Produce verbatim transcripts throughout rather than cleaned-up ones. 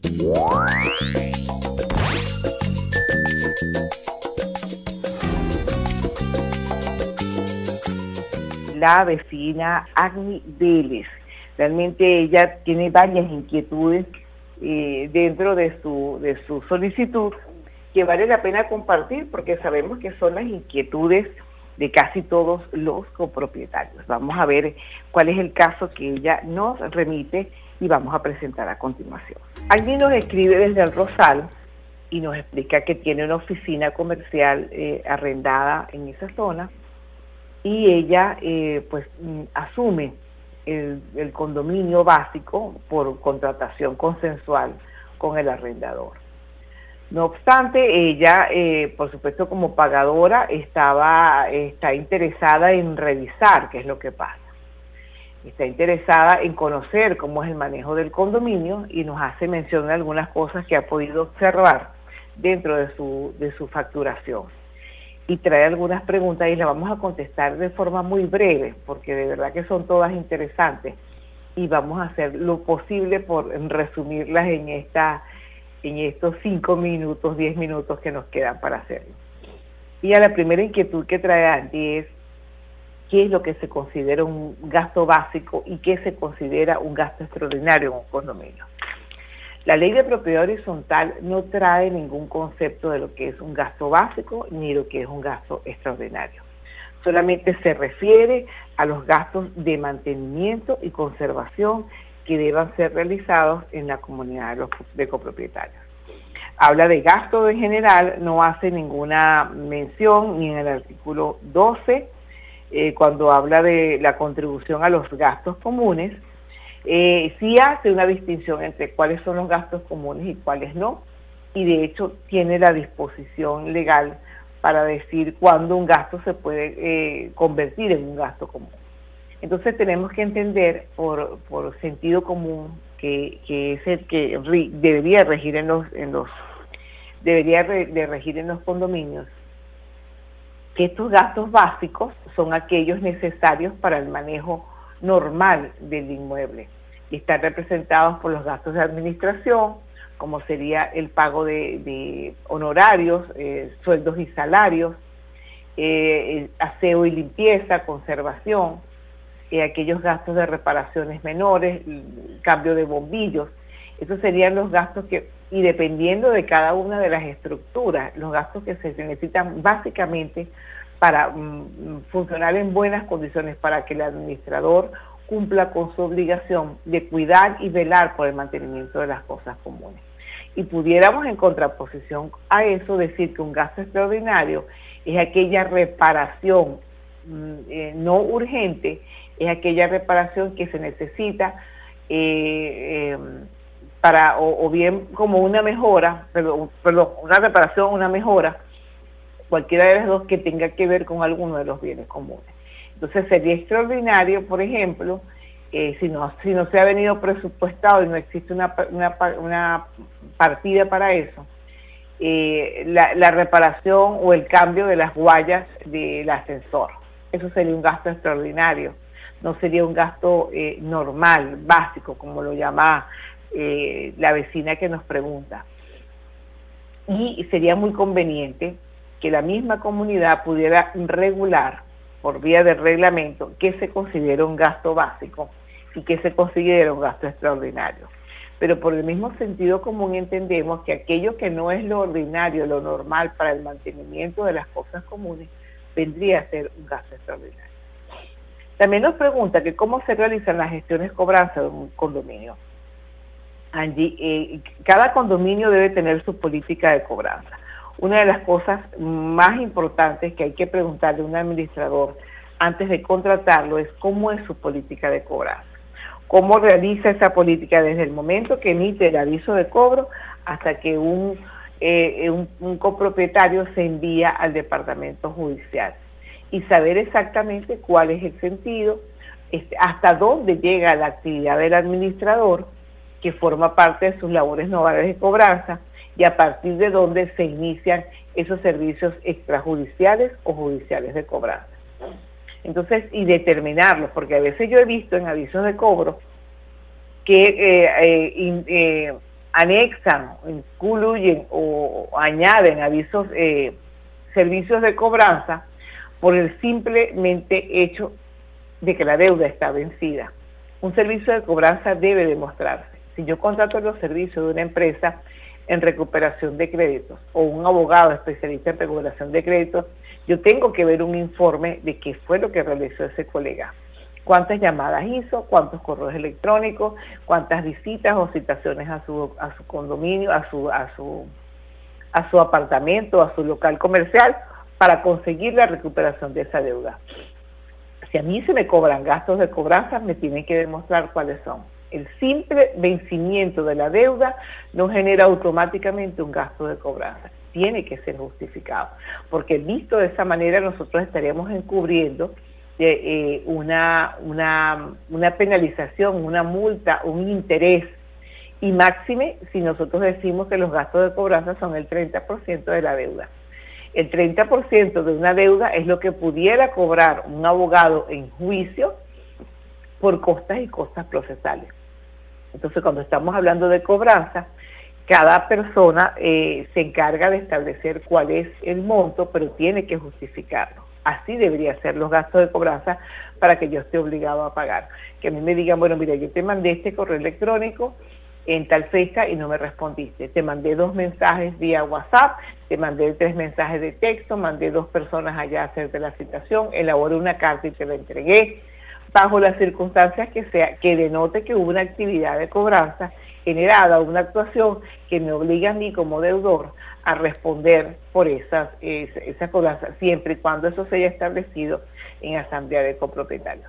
La vecina Agni Vélez. Realmente ella tiene varias inquietudes eh, dentro de su, de su solicitud que vale la pena compartir porque sabemos que son las inquietudes de casi todos los copropietarios. Vamos a ver cuál es el caso que ella nos remite y vamos a presentar a continuación. Agni nos escribe desde el Rosal y nos explica que tiene una oficina comercial eh, arrendada en esa zona y ella eh, pues asume el, el condominio básico por contratación consensual con el arrendador. No obstante, ella, eh, por supuesto como pagadora, estaba, está interesada en revisar qué es lo que pasa. Está interesada en conocer cómo es el manejo del condominio y nos hace mención de algunas cosas que ha podido observar dentro de su, de su facturación. Y trae algunas preguntas y las vamos a contestar de forma muy breve, porque de verdad que son todas interesantes y vamos a hacer lo posible por resumirlas en, esta, en estos cinco minutos, diez minutos que nos quedan para hacerlo. Y a la primera inquietud que trae Andy es qué es lo que se considera un gasto básico y qué se considera un gasto extraordinario en un condominio. La ley de propiedad horizontal no trae ningún concepto de lo que es un gasto básico ni lo que es un gasto extraordinario. Solamente se refiere a los gastos de mantenimiento y conservación que deban ser realizados en la comunidad de, los, de copropietarios. Habla de gasto en general, no hace ninguna mención ni en el artículo doce, eh, cuando habla de la contribución a los gastos comunes. Eh, sí hace una distinción entre cuáles son los gastos comunes y cuáles no, y de hecho tiene la disposición legal para decir cuándo un gasto se puede eh, convertir en un gasto común. Entonces tenemos que entender por, por sentido común que, que es el que re, debería regir en los, en los debería re, de regir en los condominios, que estos gastos básicos son aquellos necesarios para el manejo normal del inmueble y están representados por los gastos de administración, como sería el pago de, de honorarios, eh, sueldos y salarios, eh, aseo y limpieza, conservación, eh, aquellos gastos de reparaciones menores, cambio de bombillos. Esos serían los gastos que, y dependiendo de cada una de las estructuras, los gastos que se necesitan básicamente para um, funcionar en buenas condiciones, para que el administrador cumpla con su obligación de cuidar y velar por el mantenimiento de las cosas comunes. Y pudiéramos en contraposición a eso decir que un gasto extraordinario es aquella reparación mm, eh, no urgente, es aquella reparación que se necesita eh, eh, para, o, o bien como una mejora, perdón, perdón, una reparación, una mejora, cualquiera de las dos que tenga que ver con alguno de los bienes comunes. Entonces sería extraordinario, por ejemplo, eh, si, no, si no se ha venido presupuestado y no existe una, una, una partida para eso, eh, la, la reparación o el cambio de las guayas del ascensor. Eso sería un gasto extraordinario, no sería un gasto eh, normal, básico, como lo llama eh, la vecina que nos pregunta. Y sería muy conveniente que la misma comunidad pudiera regular por vía de reglamento qué se considera un gasto básico y qué se considera un gasto extraordinario. Pero por el mismo sentido común entendemos que aquello que no es lo ordinario, lo normal para el mantenimiento de las cosas comunes, vendría a ser un gasto extraordinario. También nos pregunta que cómo se realizan las gestiones cobranza de un condominio. Angie, eh, cada condominio debe tener su política de cobranza. Una de las cosas más importantes que hay que preguntarle a un administrador antes de contratarlo es cómo es su política de cobranza. Cómo realiza esa política desde el momento que emite el aviso de cobro hasta que un, eh, un, un copropietario se envía al departamento judicial. Y saber exactamente cuál es el sentido, este, hasta dónde llega la actividad del administrador, que forma parte de sus labores normales de cobranza, y a partir de dónde se inician esos servicios extrajudiciales o judiciales de cobranza. Entonces, y determinarlos, porque a veces yo he visto en avisos de cobro que eh, eh, in, eh, anexan, incluyen o, o añaden avisos, eh, servicios de cobranza por el simplemente hecho de que la deuda está vencida. Un servicio de cobranza debe demostrarse. Si yo contrato los servicios de una empresa en recuperación de créditos o un abogado especialista en recuperación de créditos, yo tengo que ver un informe de qué fue lo que realizó ese colega. Cuántas llamadas hizo, cuántos correos electrónicos, cuántas visitas o citaciones a su, a su condominio, a su, a su, a su apartamento, a su local comercial, para conseguir la recuperación de esa deuda. Si a mí se me cobran gastos de cobranza, me tienen que demostrar cuáles son. El simple vencimiento de la deuda no genera automáticamente un gasto de cobranza. Tiene que ser justificado, porque visto de esa manera nosotros estaríamos encubriendo eh, eh, una, una, una penalización, una multa, un interés, y máxime si nosotros decimos que los gastos de cobranza son el treinta por ciento de la deuda. El treinta por ciento de una deuda es lo que pudiera cobrar un abogado en juicio por costas y costas procesales. Entonces, cuando estamos hablando de cobranza, cada persona eh, se encarga de establecer cuál es el monto, pero tiene que justificarlo. Así debería ser los gastos de cobranza para que yo esté obligado a pagar. Que a mí me digan, bueno, mira, yo te mandé este correo electrónico en tal fecha y no me respondiste. Te mandé dos mensajes vía WhatsApp, te mandé tres mensajes de texto, mandé dos personas allá a hacerte la citación, elaboré una carta y te la entregué, bajo las circunstancias que sea, que denote que hubo una actividad de cobranza generada, una actuación que me obliga a mí como deudor a responder por esas, esas, esas cobranzas, siempre y cuando eso se haya establecido en asamblea de copropietarios.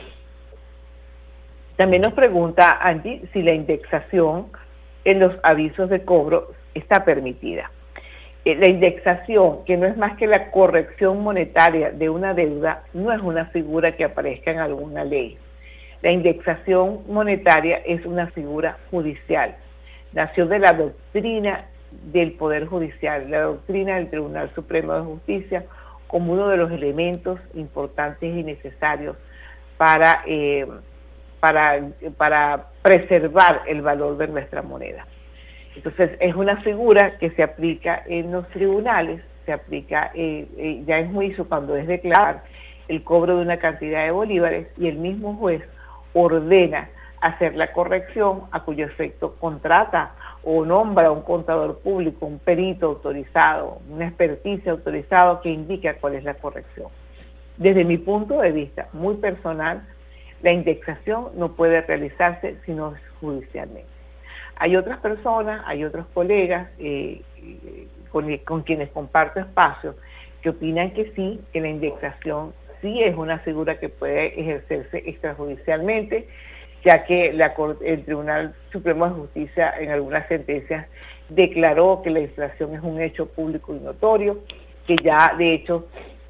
También nos pregunta Angie si la indexación en los avisos de cobro está permitida. Eh, la indexación, que no es más que la corrección monetaria de una deuda, no es una figura que aparezca en alguna ley. La indexación monetaria es una figura judicial. Nació de la doctrina del Poder Judicial, la doctrina del Tribunal Supremo de Justicia, como uno de los elementos importantes y necesarios para... Eh, Para, para preservar el valor de nuestra moneda. Entonces, es una figura que se aplica en los tribunales, se aplica eh, eh, ya en juicio cuando es declarar el cobro de una cantidad de bolívares y el mismo juez ordena hacer la corrección, a cuyo efecto contrata o nombra un contador público, un perito autorizado, una experticia autorizado que indica cuál es la corrección. Desde mi punto de vista muy personal, la indexación no puede realizarse sino judicialmente. Hay otras personas, hay otros colegas eh, con, con quienes comparto espacio que opinan que sí, que la indexación sí es una figura que puede ejercerse extrajudicialmente, ya que la, el Tribunal Supremo de Justicia en algunas sentencias declaró que la inflación es un hecho público y notorio, que ya de hecho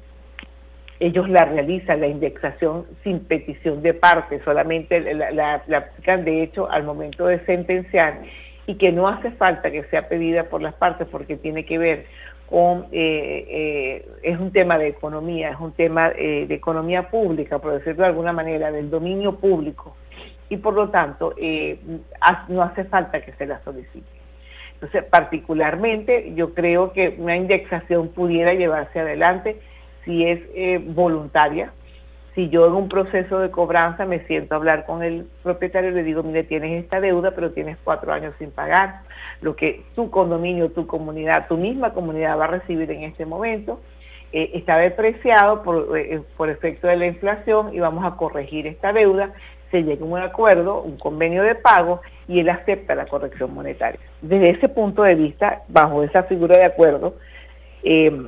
ellos la realizan, la indexación, sin petición de parte, solamente la, la, la aplican de hecho al momento de sentenciar, y que no hace falta que sea pedida por las partes porque tiene que ver con, eh, eh, es un tema de economía, es un tema eh, de economía pública, por decirlo de alguna manera, del dominio público, y por lo tanto eh, no hace falta que se la solicite. Entonces, particularmente, yo creo que una indexación pudiera llevarse adelante si es eh, voluntaria. Si yo en un proceso de cobranza me siento a hablar con el propietario y le digo, mire, tienes esta deuda, pero tienes cuatro años sin pagar, lo que tu condominio, tu comunidad, tu misma comunidad va a recibir en este momento, eh, está depreciado por, eh, por efecto de la inflación y vamos a corregir esta deuda, se llega a un acuerdo, un convenio de pago, y él acepta la corrección monetaria. Desde ese punto de vista, bajo esa figura de acuerdo, eh,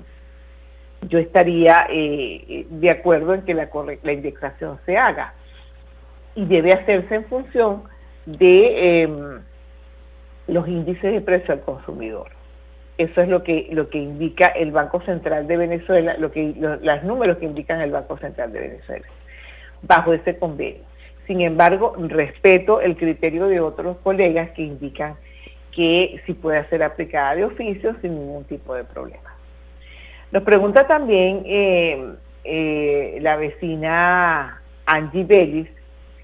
yo estaría eh, de acuerdo en que la, la indexación se haga, y debe hacerse en función de eh, los índices de precio al consumidor. Eso es lo que lo que indica el Banco Central de Venezuela, lo que lo, los números que indican el Banco Central de Venezuela, bajo ese convenio. Sin embargo, respeto el criterio de otros colegas que indican que sí puede ser aplicada de oficio sin ningún tipo de problema. Nos pregunta también eh, eh, la vecina Angie Vélez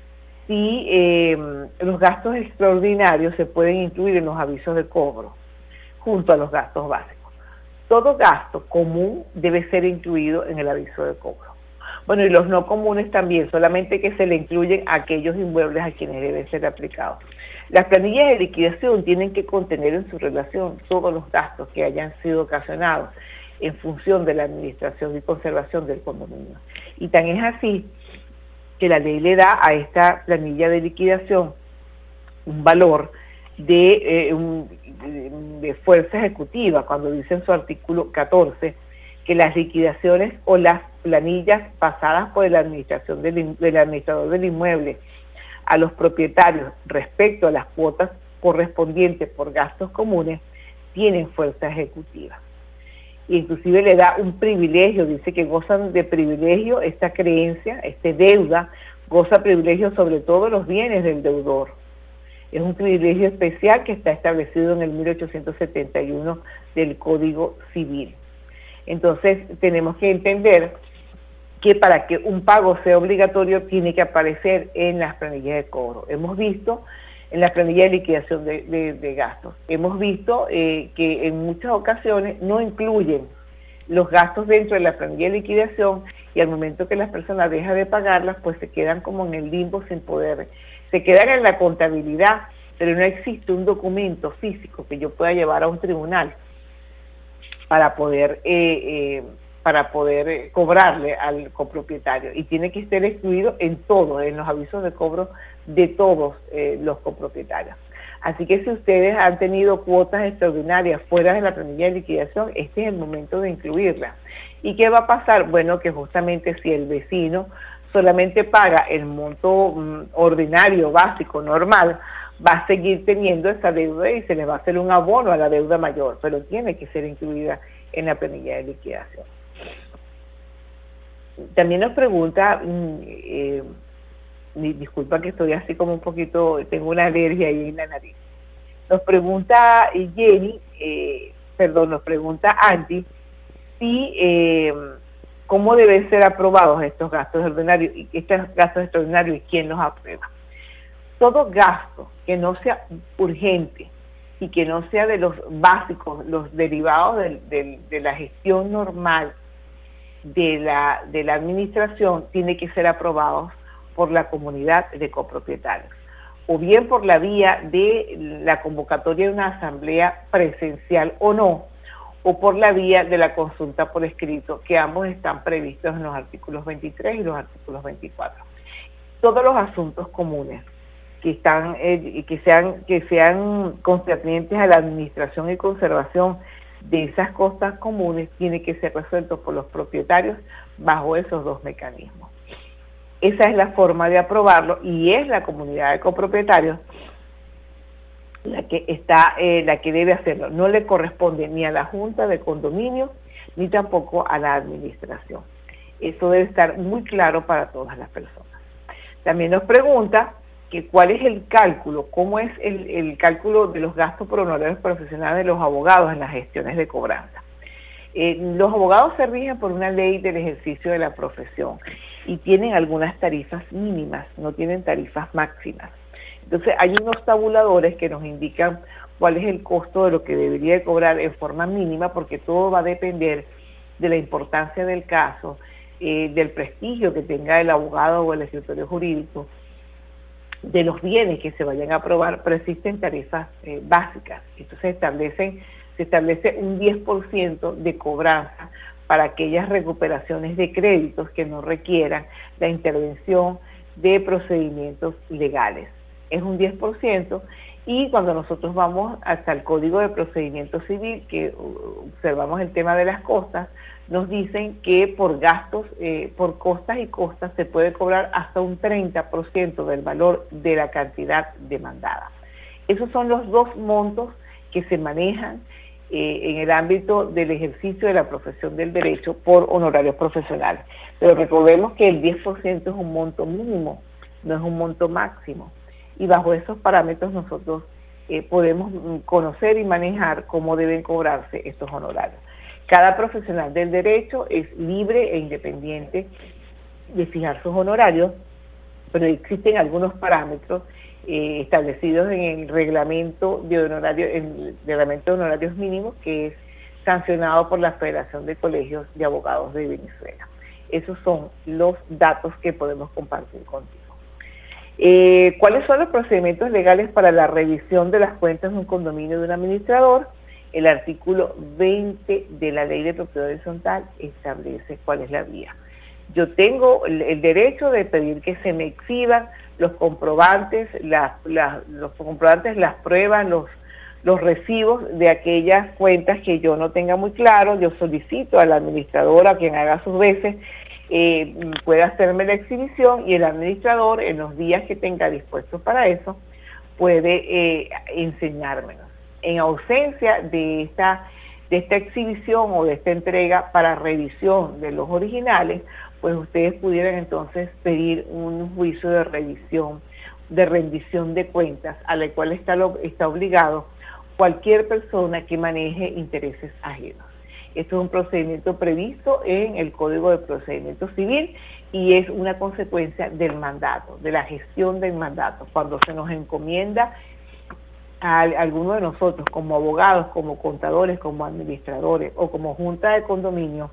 si eh, los gastos extraordinarios se pueden incluir en los avisos de cobro, junto a los gastos básicos. Todo gasto común debe ser incluido en el aviso de cobro. Bueno, y los no comunes también, solamente que se le incluyen a aquellos inmuebles a quienes deben ser aplicados. Las planillas de liquidación tienen que contener en su relación todos los gastos que hayan sido ocasionados en función de la administración y conservación del condominio. Y tan es así que la ley le da a esta planilla de liquidación un valor de, eh, un, de fuerza ejecutiva, cuando dice en su artículo catorce que las liquidaciones o las planillas pasadas por la administración del, del administrador del inmueble a los propietarios respecto a las cuotas correspondientes por gastos comunes tienen fuerza ejecutiva. Inclusive le da un privilegio, dice que gozan de privilegio esta creencia, este deuda, goza privilegio sobre todos los bienes del deudor. Es un privilegio especial que está establecido en el mil ochocientos setenta y uno del Código Civil. Entonces tenemos que entender que para que un pago sea obligatorio tiene que aparecer en las planillas de cobro. Hemos visto en la planilla de liquidación de, de, de gastos. Hemos visto eh, que en muchas ocasiones no incluyen los gastos dentro de la planilla de liquidación y al momento que las personas dejan de pagarlas, pues se quedan como en el limbo sin poder, se quedan en la contabilidad, pero no existe un documento físico que yo pueda llevar a un tribunal para poder eh, eh, para poder eh, cobrarle al copropietario, y tiene que estar excluido en todo, en los avisos de cobro de todos eh, los copropietarios. Así que si ustedes han tenido cuotas extraordinarias fuera de la planilla de liquidación, este es el momento de incluirla. ¿Y qué va a pasar? Bueno, que justamente si el vecino solamente paga el monto mm, ordinario, básico, normal, va a seguir teniendo esa deuda y se le va a hacer un abono a la deuda mayor, pero tiene que ser incluida en la planilla de liquidación. También nos pregunta, eh, disculpa que estoy así como un poquito, tengo una alergia ahí en la nariz. Nos pregunta Jenny, eh, perdón, nos pregunta Andy, si, eh, cómo deben ser aprobados estos gastos extraordinarios, y estos gastos extraordinarios y quién los aprueba. Todo gasto que no sea urgente y que no sea de los básicos, los derivados del, del, de la gestión normal de la, de la administración, tiene que ser aprobados por la comunidad de copropietarios, o bien por la vía de la convocatoria de una asamblea presencial o no, o por la vía de la consulta por escrito, que ambos están previstos en los artículos veintitrés y los artículos veinticuatro. Todos los asuntos comunes que están eh, que sean que sean concernientes a la administración y conservación de esas costas comunes tiene que ser resueltos por los propietarios bajo esos dos mecanismos. Esa es la forma de aprobarlo y es la comunidad de copropietarios la que está eh, la que debe hacerlo. No le corresponde ni a la Junta de Condominio ni tampoco a la administración. Eso debe estar muy claro para todas las personas. También nos pregunta que cuál es el cálculo, cómo es el, el cálculo de los gastos por honorarios profesionales de los abogados en las gestiones de cobranza. Eh, los abogados se rigen por una ley del ejercicio de la profesión y tienen algunas tarifas mínimas, no tienen tarifas máximas. Entonces hay unos tabuladores que nos indican cuál es el costo de lo que debería de cobrar en forma mínima, porque todo va a depender de la importancia del caso, eh, del prestigio que tenga el abogado o el escritorio jurídico, de los bienes que se vayan a aprobar, pero existen tarifas eh, básicas. Entonces establecen, se establece un diez por ciento de cobranza para aquellas recuperaciones de créditos que no requieran la intervención de procedimientos legales. Es un diez por ciento, y cuando nosotros vamos hasta el Código de Procedimiento Civil, que uh, observamos el tema de las costas, nos dicen que por gastos, eh, por costas y costas se puede cobrar hasta un treinta por ciento del valor de la cantidad demandada. Esos son los dos montos que se manejan eh, en el ámbito del ejercicio de la profesión del derecho por honorarios profesionales. Pero recordemos que el diez por ciento es un monto mínimo, no es un monto máximo. Y bajo esos parámetros nosotros eh, podemos conocer y manejar cómo deben cobrarse estos honorarios. Cada profesional del derecho es libre e independiente de fijar sus honorarios pero existen algunos parámetros eh, establecidos en el reglamento de honorario, en el reglamento de honorarios mínimos, que es sancionado por la Federación de Colegios de Abogados de Venezuela. Esos son los datos que podemos compartir contigo. Eh, ¿Cuáles son los procedimientos legales para la revisión de las cuentas de un condominio de un administrador? El artículo veinte de la Ley de Propiedad Horizontal establece cuál es la vía. Yo tengo el, el derecho de pedir que se me exhiban los comprobantes, las, las, los comprobantes, las pruebas, los, los recibos de aquellas cuentas que yo no tenga muy claro. Yo solicito al administrador, a quien haga sus veces, eh, pueda hacerme la exhibición, y el administrador, en los días que tenga dispuestos para eso, puede eh, enseñármelo. En ausencia de esta, de esta exhibición o de esta entrega para revisión de los originales, pues ustedes pudieran entonces pedir un juicio de revisión, de rendición de cuentas, a la cual está, lo, está obligado cualquier persona que maneje intereses ajenos. Esto es un procedimiento previsto en el Código de Procedimiento Civil y es una consecuencia del mandato, de la gestión del mandato. Cuando se nos encomienda a alguno de nosotros como abogados, como contadores, como administradores o como junta de condominio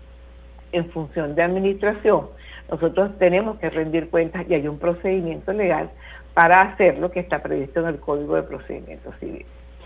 en función de administración, nosotros tenemos que rendir cuentas y hay un procedimiento legal para hacer lo que está previsto en el Código de Procedimiento Civil.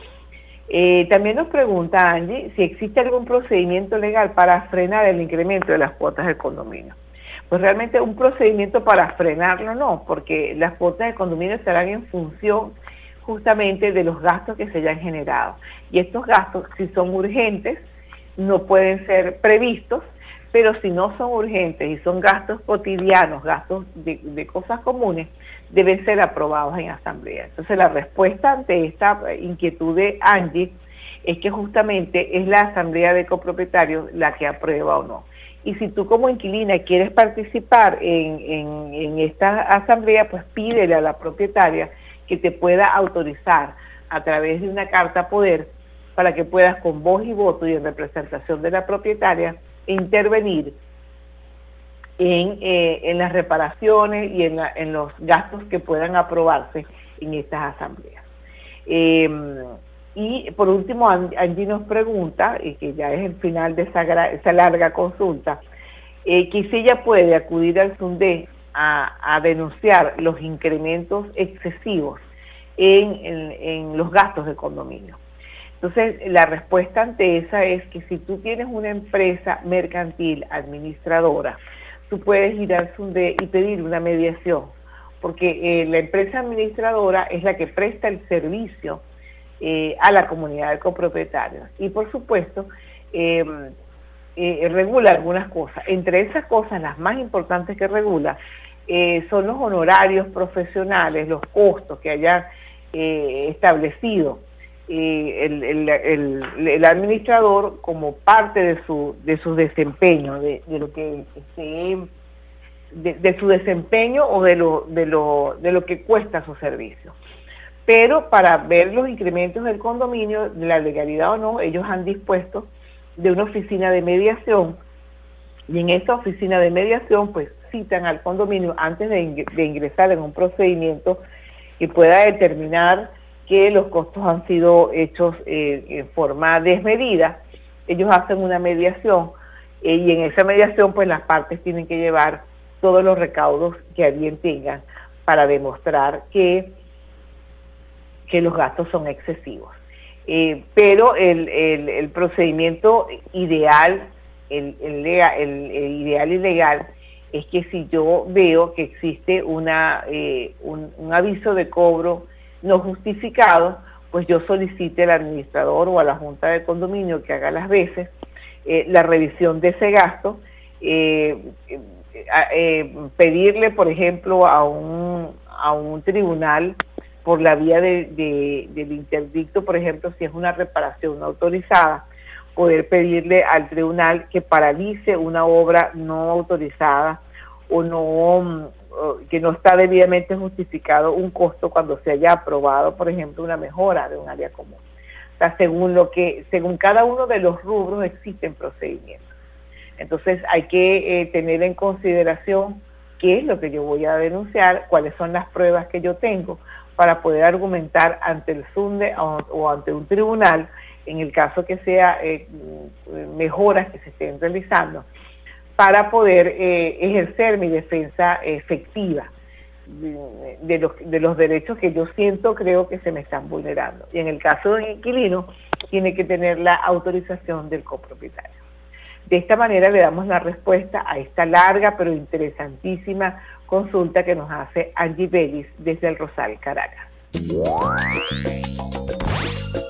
Eh, también nos pregunta Angie si existe algún procedimiento legal para frenar el incremento de las cuotas del condominio. Pues realmente un procedimiento para frenarlo no, porque las cuotas del condominio estarán en función justamente de los gastos que se hayan generado. Y estos gastos, si son urgentes, no pueden ser previstos, pero si no son urgentes y son gastos cotidianos, gastos de, de cosas comunes, deben ser aprobados en asamblea. Entonces la respuesta ante esta inquietud de Angie es que justamente es la asamblea de copropietarios la que aprueba o no. Y si tú como inquilina quieres participar en, en, en esta asamblea, pues pídele a la propietaria que te pueda autorizar a través de una carta poder para que puedas con voz y voto y en representación de la propietaria intervenir en, eh, en las reparaciones y en, la, en los gastos que puedan aprobarse en estas asambleas. Eh, y por último, Angie nos pregunta, y que ya es el final de esa, esa larga consulta, eh, que si ella puede acudir al SUNDE a, a denunciar los incrementos excesivos en, en, en los gastos de condominio. Entonces, la respuesta ante esa es que si tú tienes una empresa mercantil administradora, tú puedes ir al SUNDE y pedir una mediación, porque eh, la empresa administradora es la que presta el servicio eh, a la comunidad de copropietarios y, por supuesto, eh, eh, regula algunas cosas. Entre esas cosas, las más importantes que regula eh, son los honorarios profesionales, los costos que hayan eh, establecido Eh, el, el, el, el administrador como parte de su de su desempeño, de, de lo que esté, de, de su desempeño o de lo de lo de lo que cuesta su servicio. Pero para ver los incrementos del condominio, de la legalidad o no, ellos han dispuesto de una oficina de mediación, y en esa oficina de mediación pues citan al condominio antes de, ing de ingresar en un procedimiento que pueda determinar que los costos han sido hechos eh, en forma desmedida. Ellos hacen una mediación eh, y en esa mediación pues las partes tienen que llevar todos los recaudos que a bien tengan para demostrar que, que los gastos son excesivos. Eh, pero el, el, el procedimiento ideal, el, el, legal, el, el ideal y legal es que si yo veo que existe una, eh, un, un aviso de cobro no justificado, pues yo solicite al administrador o a la junta de condominio que haga las veces eh, la revisión de ese gasto, eh, eh, eh, pedirle, por ejemplo, a un, a un tribunal por la vía de, de, del interdicto, por ejemplo, si es una reparación no autorizada, poder pedirle al tribunal que paralice una obra no autorizada o no que no está debidamente justificado un costo cuando se haya aprobado, por ejemplo, una mejora de un área común. O sea, según lo que, según cada uno de los rubros existen procedimientos. Entonces hay que eh, tener en consideración qué es lo que yo voy a denunciar, cuáles son las pruebas que yo tengo para poder argumentar ante el SUNDE o, o ante un tribunal, en el caso que sea eh, mejoras que se estén realizando, para poder eh, ejercer mi defensa efectiva de, de, los, de los derechos que yo siento, creo que se me están vulnerando. Y en el caso del inquilino, tiene que tener la autorización del copropietario. De esta manera le damos la respuesta a esta larga pero interesantísima consulta que nos hace Angie Vélez desde el Rosal, Caracas.